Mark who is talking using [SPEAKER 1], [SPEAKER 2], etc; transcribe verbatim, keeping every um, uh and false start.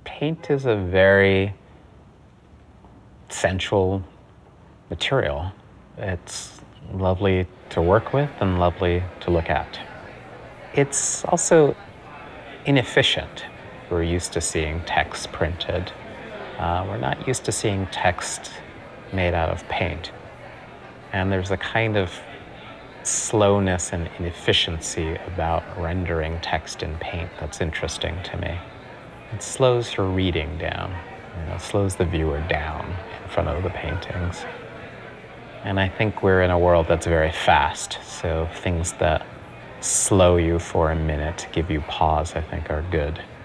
[SPEAKER 1] Paint is a very sensual material. It's lovely to work with and lovely to look at. It's also inefficient. We're used to seeing text printed. Uh, we're not used to seeing text made out of paint. And there's a kind of slowness and inefficiency about rendering text in paint that's interesting to me. It slows your reading down, you know, slows the viewer down in front of the paintings. And I think we're in a world that's very fast, so things that slow you for a minute, give you pause, I think are good.